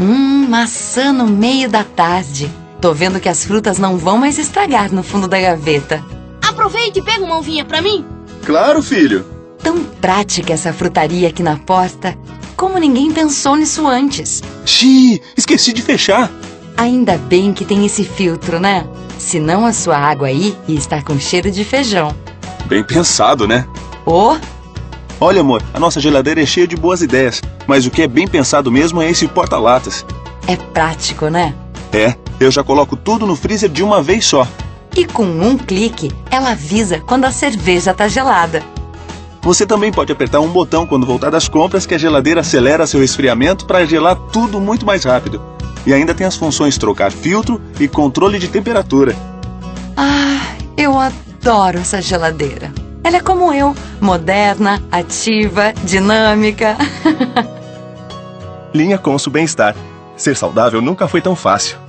Maçã no meio da tarde. Tô vendo que as frutas não vão mais estragar no fundo da gaveta. Aproveita e pega uma uvinha pra mim. Claro, filho. Tão prática essa frutaria aqui na porta. Como ninguém pensou nisso antes? Xiii, esqueci de fechar. Ainda bem que tem esse filtro, né? Senão a sua água aí ia estar com cheiro de feijão. Bem pensado, né? Oh! Olha, amor, a nossa geladeira é cheia de boas ideias, mas o que é bem pensado mesmo é esse porta-latas. É prático, né? É, eu já coloco tudo no freezer de uma vez só. E com um clique, ela avisa quando a cerveja tá gelada. Você também pode apertar um botão quando voltar das compras que a geladeira acelera seu resfriamento para gelar tudo muito mais rápido. E ainda tem as funções trocar filtro e controle de temperatura. Ah, eu adoro essa geladeira. Ela é como eu, moderna, ativa, dinâmica. Linha Consul Bem-Estar. Ser saudável nunca foi tão fácil.